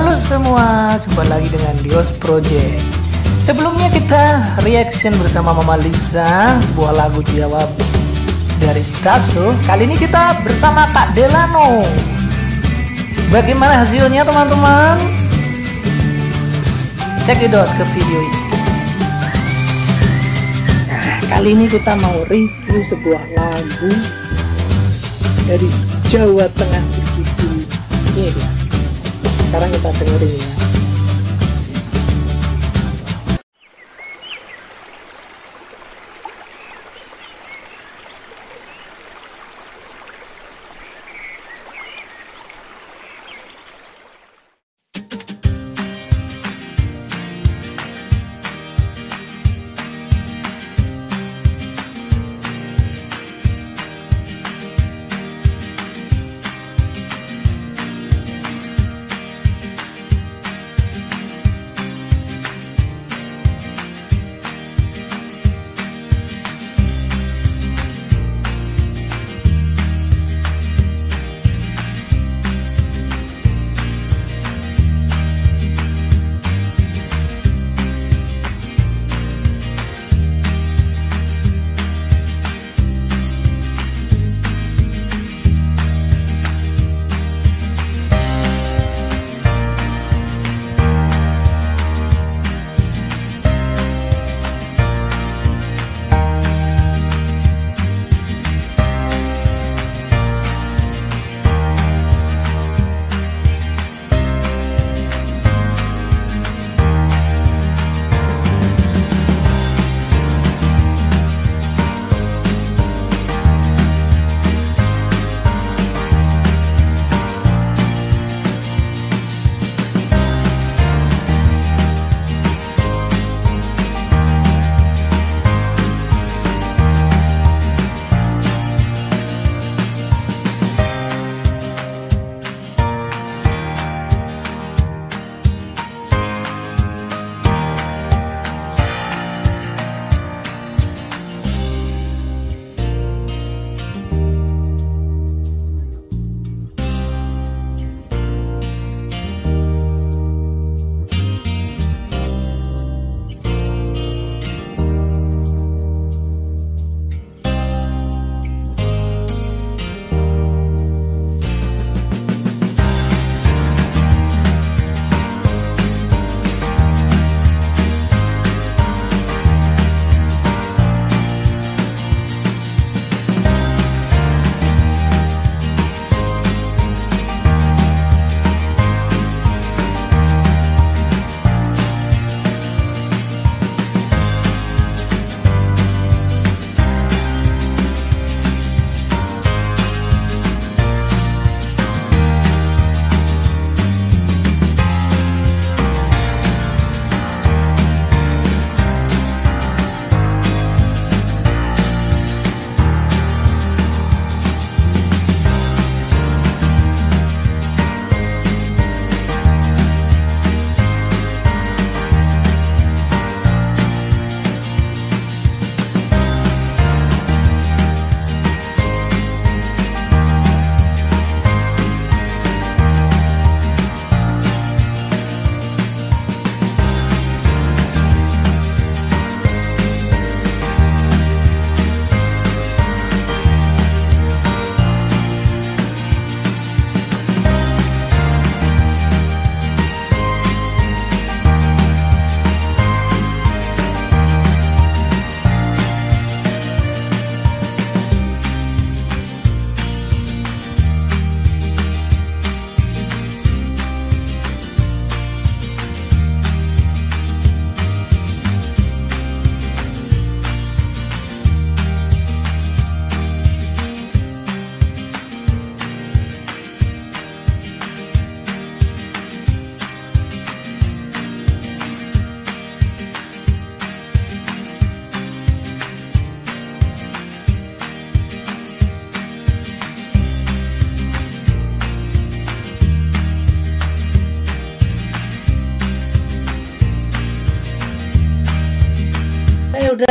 Halo semua, jumpa lagi dengan Dios Project. Sebelumnya kita reaction bersama Mama Lisa sebuah lagu Jawab dari Sitaso. Kali ini kita bersama Kak Delano. Bagaimana hasilnya teman-teman? Cekidot ke video ini. Nah, kali ini kita mau review sebuah lagu dari Jawa Tengah begitu. Ini dia. Sekarang kita dengerin ya.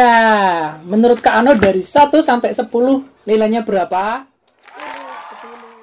Udah, menurut Kak Ano dari 1 sampai 10 nilainya berapa? 10.